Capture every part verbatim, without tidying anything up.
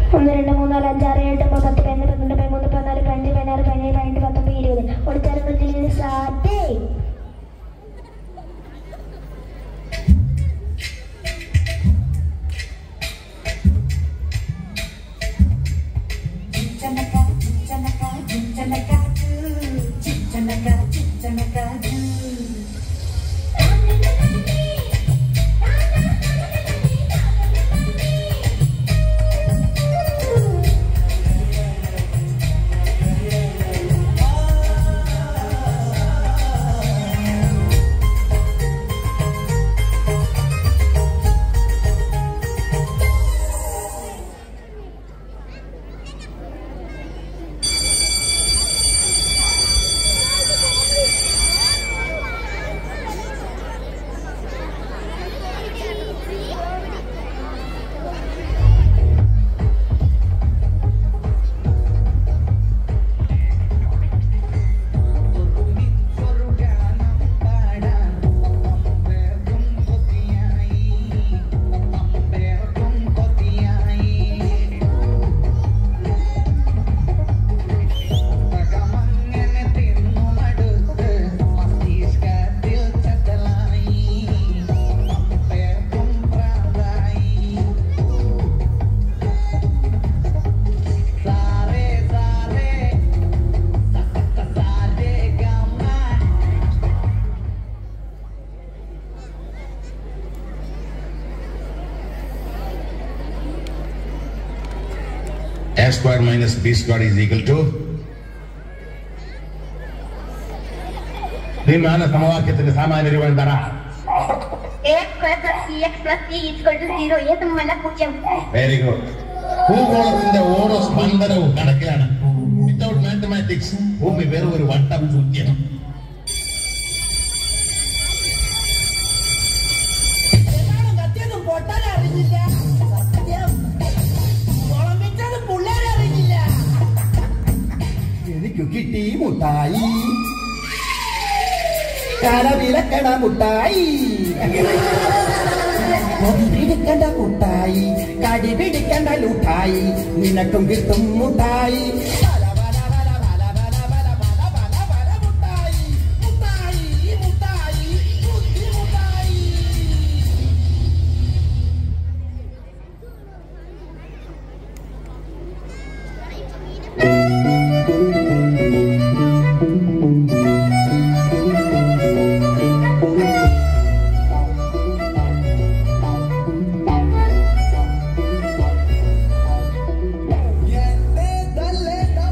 ഒന്ന് രണ്ട് മൂന്ന് നാല് അഞ്ച് ആറ് ഏഴ് എട്ട് ഒമ്പത് പത്ത് പതിനൊന്ന് പന്ത്രണ്ട് പതിമൂന്ന് പതിനാല് പതിനഞ്ച് പതിനാറ് പതിനേഴ് പതിനെട്ട് പത്തൊമ്പത് ഇരുപത് ഓടിച്ചാലും ജില്ലയിൽ സാറ്റേ A square minus B square is equal to ദ്വിമാന സമവാക്യത്തിന്റെ സാമാന്യ രൂപം എന്താണ്? A square plus C x plus C is equal to zero. ഏ സമമല്ല പൂജ്യം. Very good. ഭൂഗോളത്തിന്റെ ഓരോ സ്പന്ദനവും കണക്കിലാണ്. വിത്തൗട്ട് മാത്തമാറ്റിക്സ് ഭൂമി വെറും ഒരു വട്ടം പൂജ്യം. എനിക്ക് കിട്ടി മുട്ടായി കടവിലക്കട മുട്ടായി പിടിക്കണ്ട മുട്ടായി കടി പിടിക്കണ്ട ലുട്ടായി നിനക്കും കിട്ടും മുട്ടായി Dale, dale.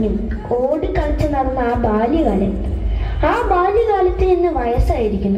കഴിഞ്ഞും ഓടിക്കളിച്ച് നടന്ന ആ ബാല്യകാലം, ആ ബാല്യകാലത്ത് ഇന്ന് വയസ്സായിരിക്കുന്നു.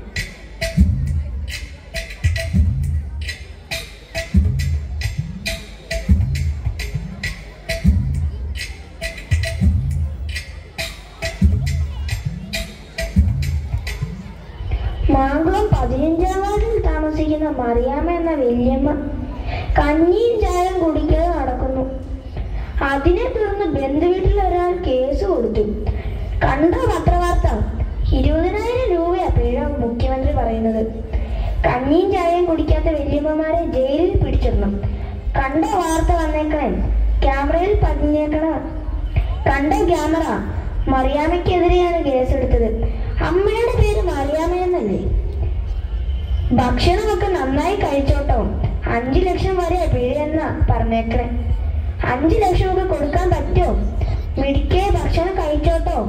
മാങ്കുളം പതിനഞ്ചാം വാർഡിൽ താമസിക്കുന്ന മറിയാമ്മ എന്ന വല്യമ്മ കഞ്ഞിയും ചായയും കുടിക്കാതെ നടക്കുന്നു. അതിനെ തുടർന്ന് ബന്ധുവീട്ടിൽ ഒരാൾ കേസ് കൊടുത്തു. കണ്ട പത്രവാർത്ത, ഇരുപതിനായിരം രൂപയാ പിഴ മുഖ്യമന്ത്രി പറയുന്നത്. കഞ്ഞിയും ചായയും കുടിക്കാത്ത വല്യമ്മമാരെ ജയിലിൽ പിടിച്ചിടണം. കണ്ട വാർത്ത വന്നേക്കണേ, ക്യാമറയിൽ പതിഞ്ഞേക്കണ. കണ്ട ക്യാമറ. മറിയാമ്മയ്ക്കെതിരെയാണ് കേസെടുത്തത്. അമ്മയുടെ പേര് മറിയാമ്മയെന്നല്ലേ? ഭക്ഷണമൊക്കെ നന്നായി കഴിച്ചോട്ടോ, അഞ്ചു ലക്ഷം വരെ പിഴയെന്ന പറഞ്ഞേക്കണേ. അഞ്ചു ലക്ഷമൊക്കെ കൊടുക്കാൻ പറ്റുമോ? മിടിക്കെ ഭക്ഷണം കഴിച്ചോട്ടോ.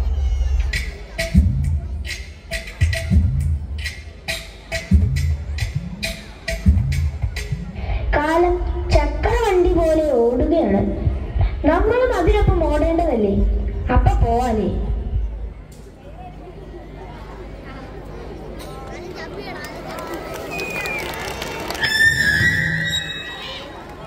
കാലം ചക്രവണ്ടി പോലെ ഓടുകയാണ്. നമ്മളും അതിനൊപ്പം ഓടേണ്ടതല്ലേ? അപ്പൊ പോവാലേ?